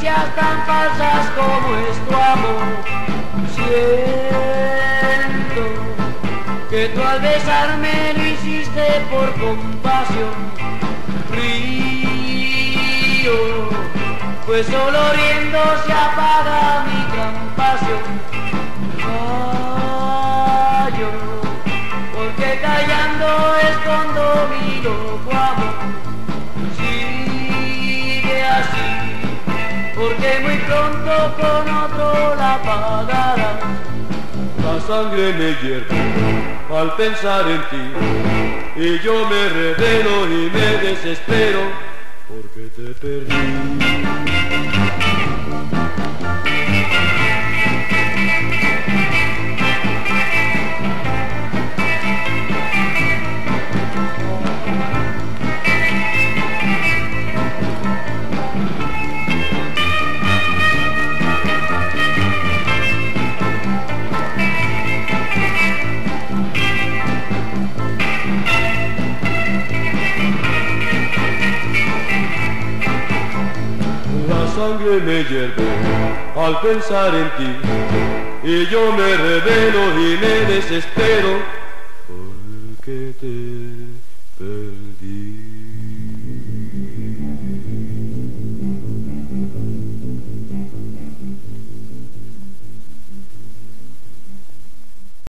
caricias tan falsas como es tu amor. Siento que tú al besarme lo hiciste por compasión. Río, pues solo riendo se apaga mi gran pasión. Callo, porque callando escondo mi loco amor. Sigue así, porque muy pronto con otro la pagarás. La sangre me hierve al pensar en ti, y yo me revelo y me desespero porque te perdí. La sangre me hierve al pensar en ti, y yo me revelo y me desespero porque te perdí.